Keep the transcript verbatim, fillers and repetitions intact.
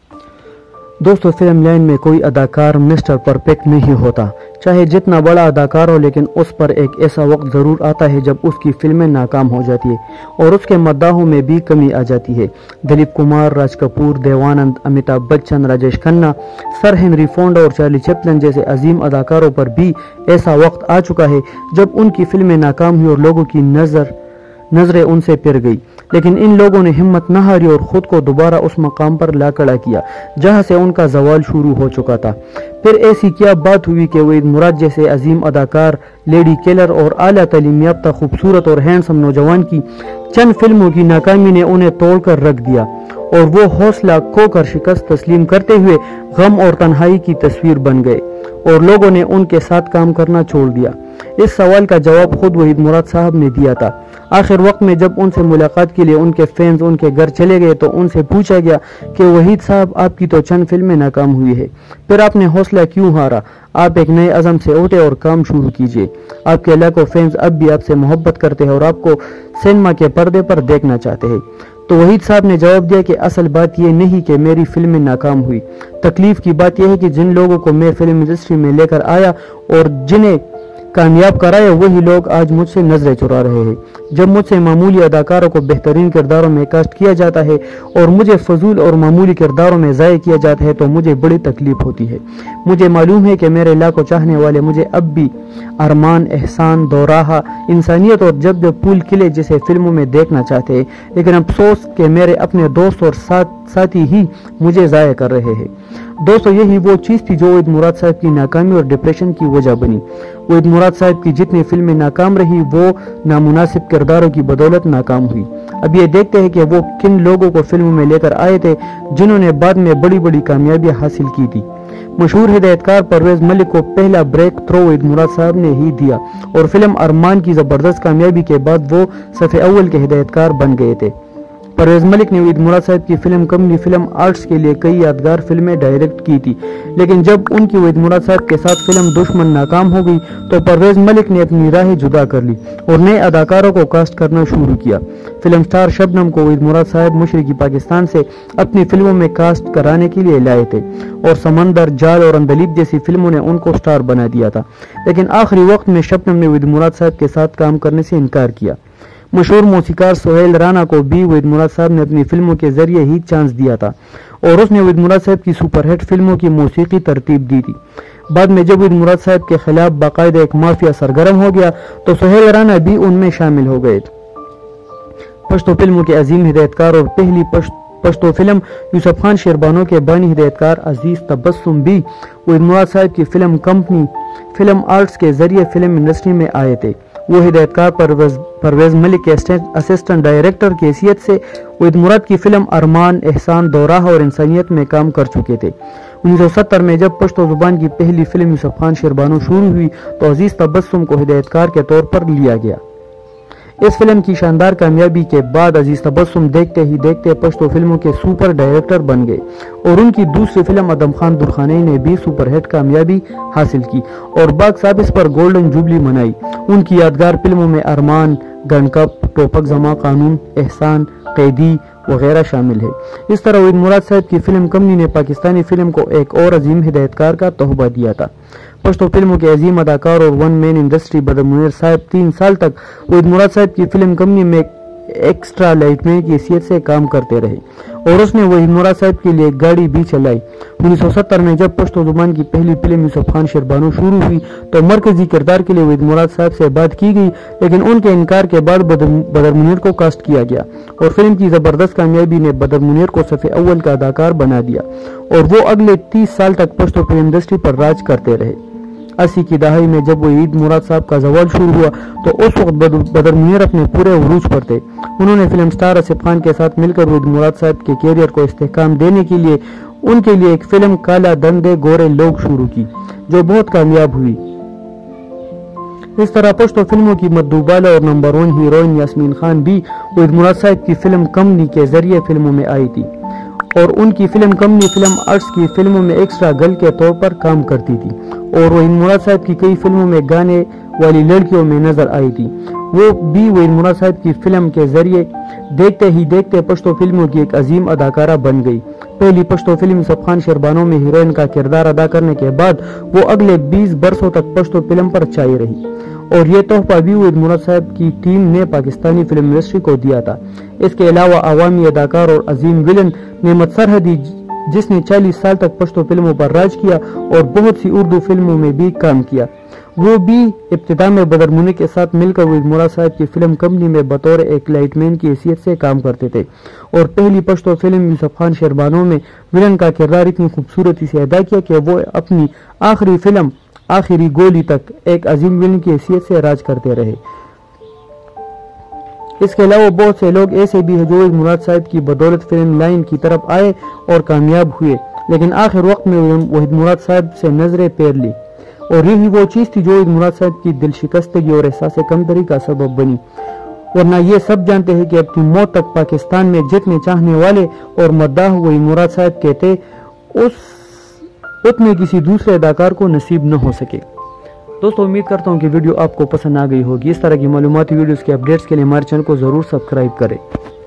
دوستو film line میں کوئی اداکار مسٹر پرفیکٹ نہیں ہوتا، چاہے جتنا بڑا اداکار ہو، لیکن اس پر ایک ایسا وقت ضرور آتا ہے جب اس کی فلمیں ناکام ہو جاتی ہے اور اس کے مداحوں میں بھی کمی آ جاتی ہے۔ Dilip Kumar, Raj Kapoor, Devanand, Amitabh Bachchan, Rajesh Khanna, sir Henry Fonda اور چارلی چپلن جیسے عظیم اداکاروں پر بھی ایسا وقت آ چکا ہے جب ان کی فلمیں ناکام ہوئی اور لوگوں کی نظر نظریں ان سے پھر گئی، لیکن ان لوگوں نے ہمت نہ ہاری اور خود کو دوبارہ اس مقام پر لا کھڑا کیا جہاں سے ان کا زوال شروع ہو چکا تھا۔ پھر ایسی کیا بات ہوئی کہ وحید مراد جیسے عظیم اداکار، لیڈی کیلر اور اعلیٰ تعلیم یافتہ خوبصورت اور ہینڈسم نوجوان کی چند فلموں کی ناکامی نے انہیں توڑ کر رکھ دیا اور وہ حوصلہ کھو کر شکست تسلیم کرتے ہوئے غم اور تنہائی کی تصویر بن گئے اور لوگوں نے ان کے ساتھ کام کرنا چھوڑ دیا۔ اس سوال کا جواب خود وحید مراد صاحب نے دیا تھا۔ آخر وقت میں جب ان سے ملاقات کے لیے ان کے فینز ان کے گھر چلے گئے تو ان سے پوچھا گیا کہ وحید صاحب، آپ کی تو چند فلمیں ناکام ہوئی ہے، پھر آپ نے حوصلہ کیوں ہارا؟ آپ ایک نئے عزم سے اٹھے اور کام شروع کیجئے۔ آپ کے لاکھوں فینز اب بھی آپ سے محبت کرتے ہیں اور آپ کو سینما کے پردے پر دیکھنا چاہتے ہیں۔ تو وحید صاحب نے جواب دیا کہ اصل بات یہ نہیں کہ میری فلمیں ناکام ہوئی، تکلیف کی بات یہ ہے کہ جن لوگوں کو میں فلم انڈسٹری میں لے کر آیا اور جنہیں کامیاب کرایا، وہی لوگ آج مجھ سے نظریں چرا رہے ہیں۔ جب مجھ سے معمولی اداکاروں کو بہترین کرداروں میں کاسٹ کیا جاتا ہے اور مجھے فضول اور معمولی کرداروں میں ضائع کیا جاتا ہے تو مجھے بڑی تکلیف ہوتی ہے۔ مجھے معلوم ہے کہ میرے لاکھوں چاہنے والے مجھے اب بھی ارمان، احسان، دوراہا، انسانیت اور جب جب پھول کھلے جیسے فلموں میں دیکھنا چاہتے ہیں، لیکن افسوس کہ میرے اپنے دوست اور ساتھ ساتھی ہی مجھے ضائع کر رہے ہیں۔ دوستو، یہی وہ چیز تھی جو وحید مراد صاحب کی ناکامی اور ڈپریشن کی وجہ بنی۔ وحید مراد صاحب کی جتنی فلمیں ناکام رہی وہ نامناسب کرداروں کی بدولت ناکام ہوئی۔ اب یہ دیکھتے ہیں کہ وہ کن لوگوں کو فلموں میں لے کر آئے تھے جنہوں نے بعد میں بڑی بڑی کامیابیاں حاصل کی تھی۔ مشہور ہدایتکار پرویز ملک کو پہلا بریک تھرو وحید مراد صاحب نے ہی دیا اور فلم ارمان کی زبردست کامیابی کے بعد وہ صف اول کے ہدایتکار بن گئے تھے۔ پرویز ملک نے وحید مراد صاحب کی فلم کمپنی فلم آرٹس کے لیے کئی یادگار فلمیں ڈائریکٹ کی تھی، لیکن جب ان کی وحید مراد صاحب کے ساتھ فلم دشمن ناکام ہو گئی تو پرویز ملک نے اپنی راہیں جدا کر لی اور نئے اداکاروں کو کاسٹ کرنا شروع کیا۔ فلم سٹار شبنم کو وحید مراد صاحب مشرقی پاکستان سے اپنی فلموں میں کاسٹ کرانے کے لیے لائے تھے اور سمندر، جال اور اندلیب جیسی فلموں نے ان کو سٹار بنا دیا تھا، لیکن آخری وقت میں شبنم نے وحید مراد صاحب کے ساتھ کام کرنے سے انکار کیا۔ مشہور موسیقار سہیل رانا کو بھی وحید مراد صاحب نے اپنی فلموں کے ذریعے ہی چانس دیا تھا اور اس نے وحید مراد صاحب کی سپر ہٹ فلموں کی موسیقی ترتیب دی تھی۔ بعد میں جب وحید مراد صاحب کے خلاف باقاعدہ ایک مافیا سرگرم ہو گیا تو سہیل رانا بھی ان میں شامل ہو گئے تھے۔ پشتو فلموں کے عظیم ہدایتکار اور پہلی پشتو فلم یوسف خان شیربانو کے بانی ہدایتکار عزیز تبسم بھی وحید مراد صاحب کی فلم کمپنی فلم آرٹس کے ذریعے فلم انڈسٹری میں آئے تھے۔ وہ ہدایتکار پرویز پرویز ملک کے اسسٹنٹ ڈائریکٹر کی حیثیت سے وحید مراد کی فلم ارمان، احسان، دوراہا اور انسانیت میں کام کر چکے تھے۔ انیس سو ستر میں جب پشتو زبان کی پہلی فلم یوسف خان شیربانو شروع ہوئی تو عزیز تبسم کو ہدایتکار کے طور پر لیا گیا۔ اس فلم کی شاندار کامیابی کے بعد عزیز تبسم دیکھتے ہی دیکھتے پشتو فلموں کے سپر ڈائریکٹر بن گئے اور ان کی دوسری فلم ادم خان درخانی نے بھی سپر ہٹ کامیابی حاصل کی اور باکس آفس پر گولڈن جوبلی منائی۔ ان کی یادگار فلموں میں ارمان، گن کپ، ٹوپک زماں قانون، احسان، قیدی وغیرہ شامل ہے۔ اس طرح وحید مراد صاحب کی فلم کمپنی نے پاکستانی فلم کو ایک اور عظیم ہدایتکار کا تحفہ دیا تھا۔ پشتو فلموں کے عظیم اداکار اور one man industry Badar Munir صاحب تین سال تک وحید مراد صاحب کی فلم کمپنی میں ایکسٹرا لائٹ مین کی حیثیت سے کام کرتے رہے اور اس نے وحید مراد صاحب کے لیے گاڑی بھی چلائی۔ انیس سو ستر میں جب پشتو زبان کی پہلی فلم یوسف خان شیربانو شروع ہوئی تو مرکزی کردار کے لیے وحید مراد صاحب سے بات کی گئی، لیکن ان کے انکار کے بعد بدر منیر کو کاسٹ کیا گیا اور فلم کی زبردست کامیابی نے بدر منیر کو صف اول کا اداکار بنا دیا اور وہ اگلے تیس سال تک پشتو فلم انڈسٹری پر راج کرتے رہے۔ اسی کی دہائی میں جب وحید مراد صاحب کا زوال شروع ہوا تو اس وقت بدر منیر اپنے پورے عروج پر تھے۔ انہوں نے فلم سٹار آصف خان کے ساتھ مل کر وحید مراد صاحب کے کیریئر کو استحکام دینے کے لیے ان کے لیے ایک فلم کالا دندے گورے لوگ شروع کی جو بہت کامیاب ہوئی۔ اس طرح پشتو فلموں کی مدوبالہ اور number one heroine Yasmeen Khan بھی وحید مراد صاحب کی فلم کمپنی کے ذریعے فلموں میں آئی تھی اور ان کی فلم کمپنی فلم آرٹس کی فلموں میں ایکسٹرا گرل کے طور پر کام کرتی تھی اور وحید مراد صاحب کی کئی فلموں میں گانے والی لڑکیوں میں نظر آئی تھی۔ وہ بھی وحید مراد صاحب کی فلم کے ذریعے دیکھتے ہی دیکھتے پشتو فلموں کی ایک عظیم اداکارہ بن گئی۔ पहली पश्तो फिल्म यूसुफ खान शेरबानो में हीरोइन का किरदार अदा करने के बाद वो अगले बीस बरसों तक पश्तो फिल्म पर छाई रही और ये तोहफा भी उद मुराद साहब की टीम ने पाकिस्तानी फिल्म इंडस्ट्री को दिया था। इसके अलावा अवामी अदाकार और अजीम विलन नेमत सरहदी जिसने चालीस साल तक पश्तो फिल्मों पर राज किया और बहुत सी उर्दू फिल्मों में भी काम किया, वो भी इब्तिदा में बदर मुनी के साथ मिलकर उद मुराद साहब की फिल्म कंपनी में बतौर एक लाइटमैन की हैसियत से काम करते थे और पहली पश्तो फिल्म यूसुफ खान शेरबानो में विलन का किरदार इतनी खूबसूरती से अदा किया कि वो अपनी आखिरी फिल्म आखिरी गोली तक एक अजीम विलन की हैसियत से राज करते रहे। इसके अलावा बहुत से लोग ऐसे भी हैं जो उद मुराद साहब की बदौलत फिल्म लाइन की तरफ आए और कामयाब हुए, लेकिन आखिर वक्त में उद मुराद साहब से नजरें फेर ली और यही वो चीज थी जो उद मुराद साहब की दिल शिकस्तगी और एहसास कमतरी का सबब बनी। वरना ये सब जानते हैं कि अपनी मौत तक पाकिस्तान में जितने चाहने वाले और मद्दाह उद मुराद साहब के थे उस उतने किसी दूसरे अदाकार को नसीब न हो सके। दोस्तों उम्मीद करता हूँ कि वीडियो आपको पसंद आ गई होगी। इस तरह की मालूमाती वीडियोस के अपडेट्स के लिए हमारे चैनल को जरूर सब्सक्राइब करें।